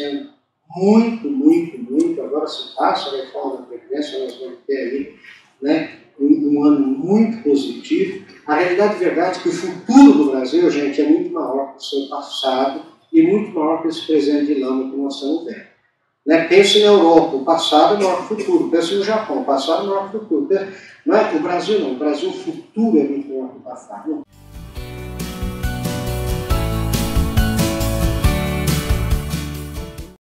crescendo muito, muito, muito. Agora se passa a reforma da Previdência, nós vamos ter aí, né, um ano muito positivo. A realidade verdade é que o futuro do Brasil, gente, é muito maior que o seu passado e muito maior que esse presente de lama que nós estamos vendo. Né? Pense na Europa, o passado é maior que o futuro. Pense no Japão, o passado é maior que o futuro. Não é o Brasil não, o Brasil, o futuro é muito maior que o passado.